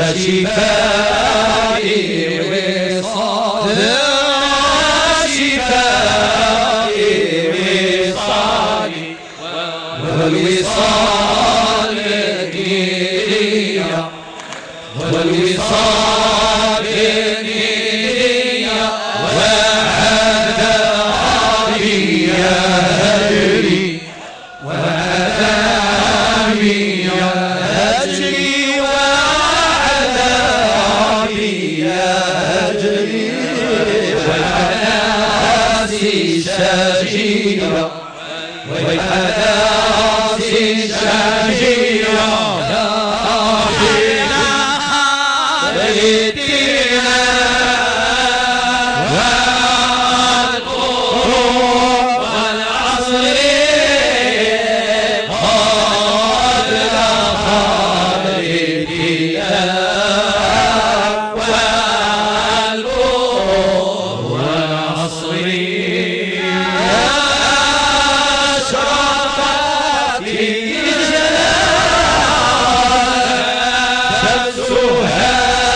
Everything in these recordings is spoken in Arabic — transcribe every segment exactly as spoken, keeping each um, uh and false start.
شفائي وصالي شفائي وصالي والوصال نية والوصال نية وعذابي يهجري وعذابي يهجري وعذابي يهجري والحناسي شجيرة والحناسي شجيرة بيتنا والقرب والعصر قبل خالدنا والقرب والعصر أشرقت في جلال شمسها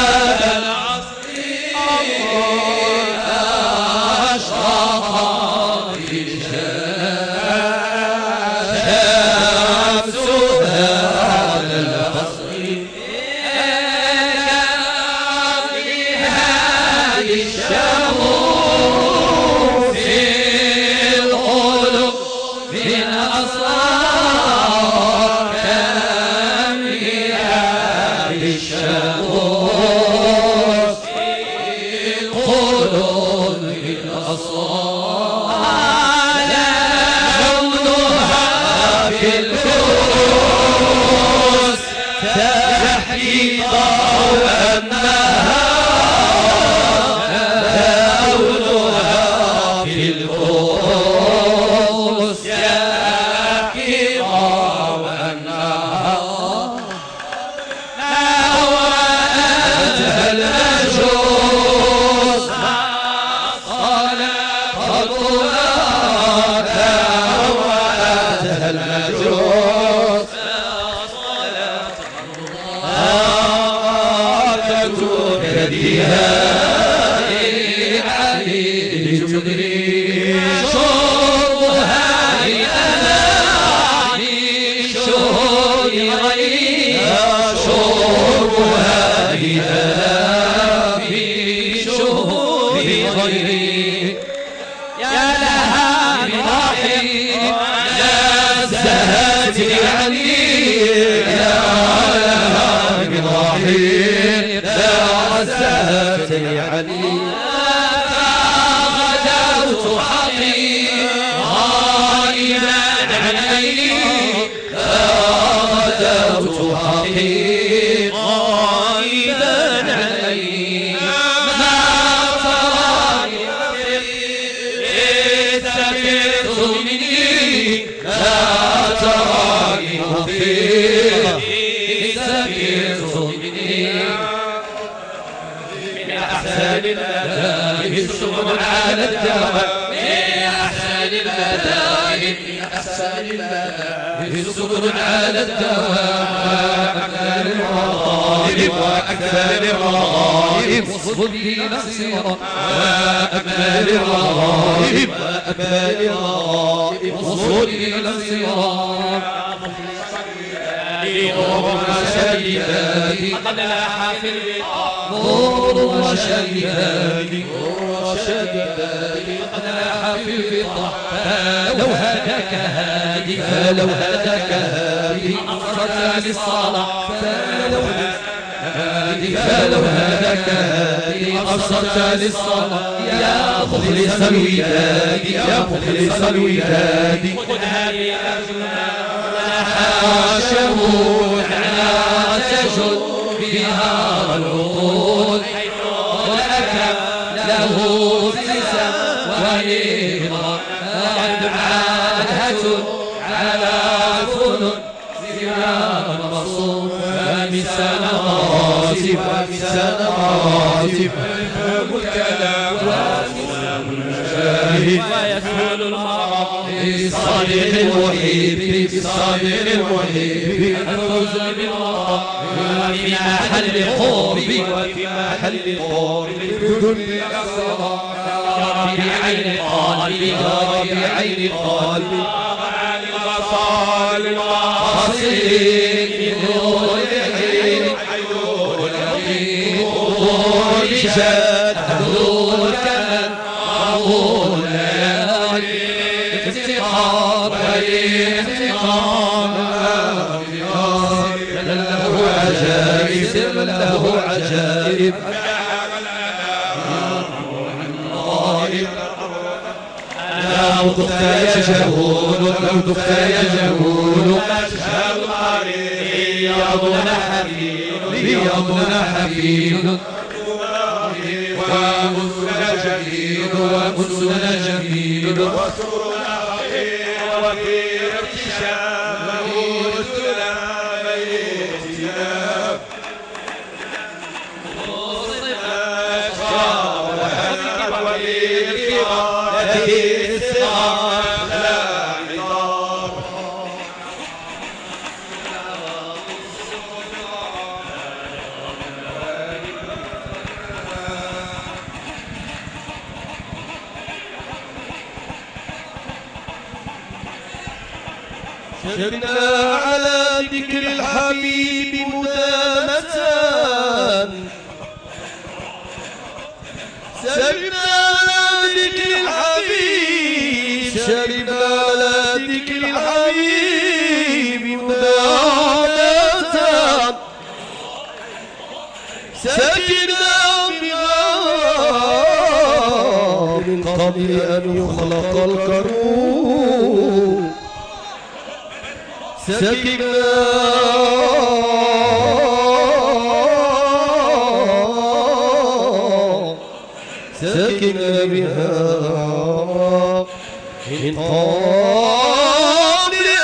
غدوت حقي غائبا عن عيني غدوت حقي غائبا عن عيني ما تراني سكت مني لا تراني مخفيا سكت مني أحسن المذاهب سكر على الدوام من أحسن المذاهب من أحسن المذاهب سكر على الدوام وأكثر الرغائب وأكثر الرغائب وصف لي نصيرا وأكثر الرغائب وأكثر الرغائب وصف لي نصيرا نور شديداتي قد لاح في البقاع نور شديداتي نور شديداتي قد لاح في البقاع فلو هداك هادي فلو هداك هادي أنصت للصلاة فلو هادي فلو هداك هادي أنصت للصلاة يا مخلص الوداد يا مخلص الوداد خذ هذه أرجونا حاشمون على تجد بها العقول والأكرم له ابتسام ونظام قد عادة على فنون زمان مصوم ومسان غاصب ومسان غاصب ويفهم الكلام ويفهم المشاهد ويسهل المرض لصالح المحب بالصابر المحب الفوز بالغرام وفي محل قربي وفي محل قربي الدنيا الصلاة يا ربي عين قلبي يا ربي عين قلبي وصال واصلين من نور العين حيدور اليقين نور شد نور كمن نور الليالي افتقار انتقام له عجائب سر له عجائب لو دخت يا جهول لو دخت يا جهول أشهد رياضنا حفيل رياضنا حفيل وأنسنا جميل وأنسنا جميل وسرنا خير وفي ابتسام وسنا بالاهتمام وصفنا صالحا وبالكرام سرنا على ذكر الحبيب مدامة سرنا على ذكر الحبيب سرنا على ذكر الحبيب مدامة سكنا بها من قبل أن يخلق الكروب سكنا سكنا بها من قبل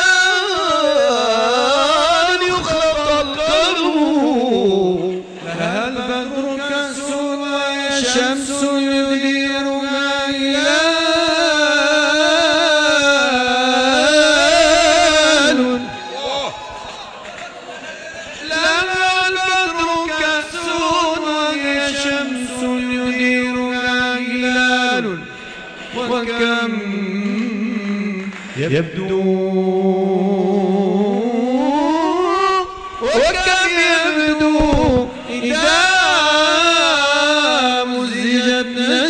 أن يخلق الكروب لها البدر كأس والشمس يديرها هلال لها البدر كأس والشمس يديرها هلال وكم يبدو وكم يبدو إذا مزجت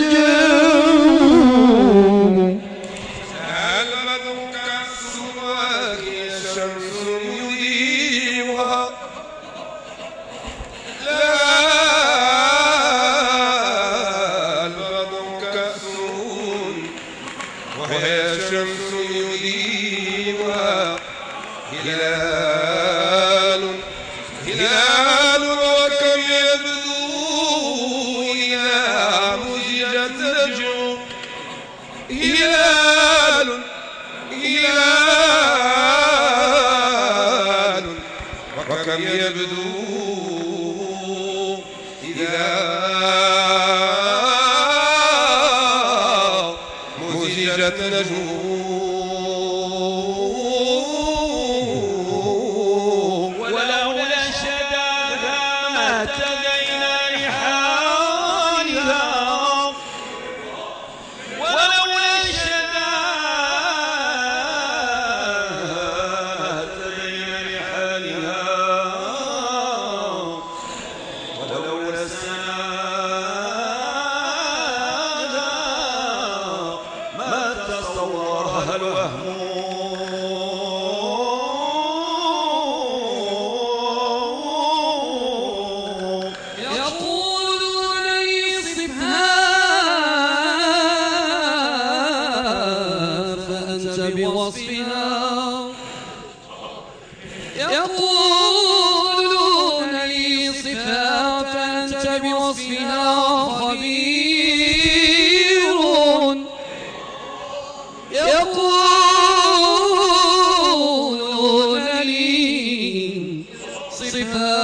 نجوم البدر كالسماء الشمس يضيئها لا البدر كأسون وهي شمس يضيئها هلال هلال وكم يبدو إذا مزجت نجوم هلال هلال وكم يبدو إذا مزجت نجوم ولولا الشداها ما اهتدينا لحالها ولولا الشداها اهتدينا لحالها ولولا السناها ما تصورها الوهم يقولون يصفها فأنت بوصفها يقولون يصفها فأنت بوصفها خبير يقولون لي صفها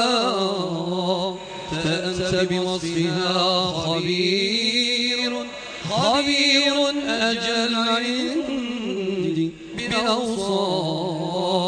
فأنت بوصفها خبير خبير أجل عندي بالأوصاف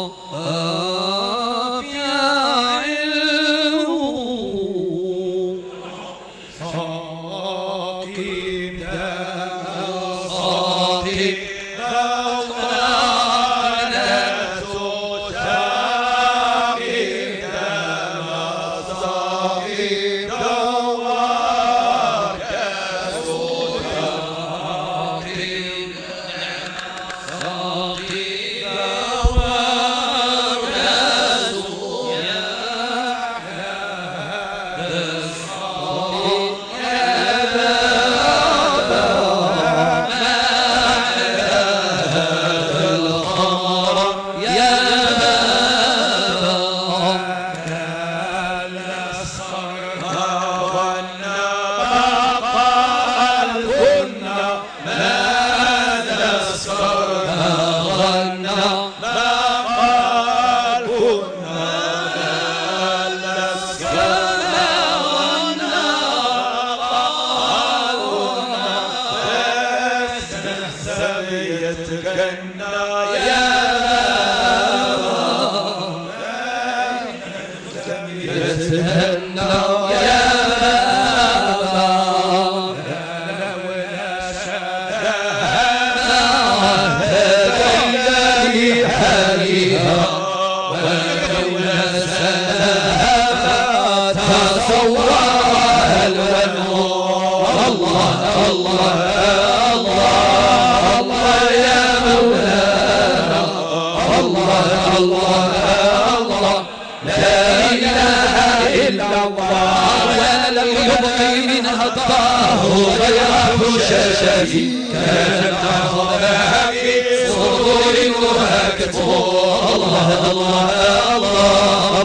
كانت أخذها في صدور وهكت الله الله الله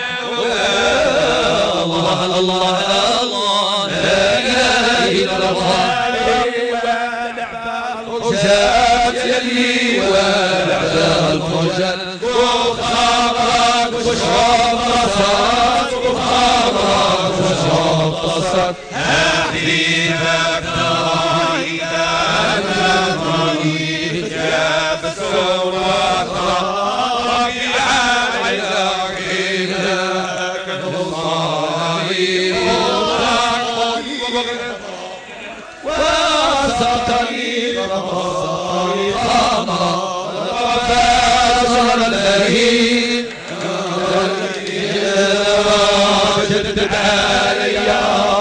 الله الله الله لا إله إلا الله جاءت يدي ونعزى الفجر وخابرك وشرب قصات وخابرك وشرب قصات حبيبك وجدت عليا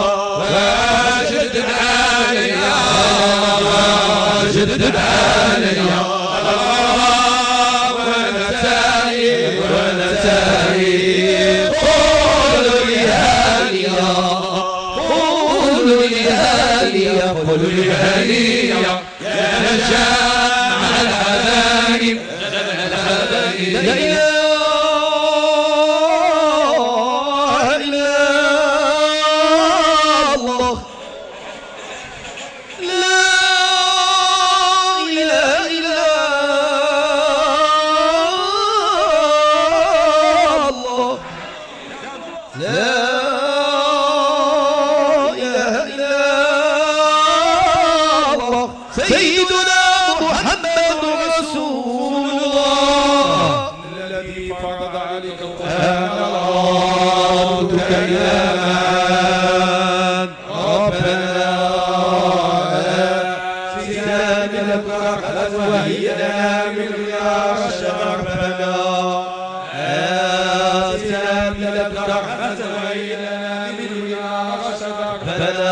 وجدت عليا وجدت عليا وانا تايب وانا تايب قولوا لي هانيا قولوا لي هانيا قولوا لي هانيا يا نجاح الحبايب لا إله سيدنا محمد رسول الله الذي فرض عليك القرآن ربك يا ربنا سيدنا لك رحمة وهينا من يا ربنا سيدنا لك رحمة وهينا من يا ربنا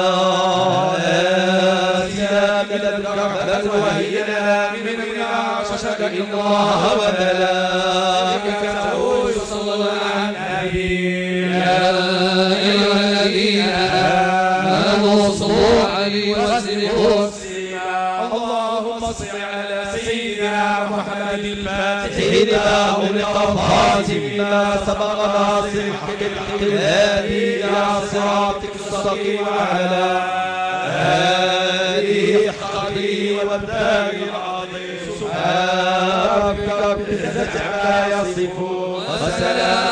وهينا من عرشك إن الله وملائكته يصلون على النبي يا أيها الذين آمنوا صلوا عليه وسلموا اللهم صل على سيدنا محمد الفاتح لما أغلق الخاتم ما سبق ناصر الحق بالحق الهادي إلى صراطك المستقيم وعلى آله حقه وابداء العظيم سبحان ربك رب العزة عما يصفون وسلام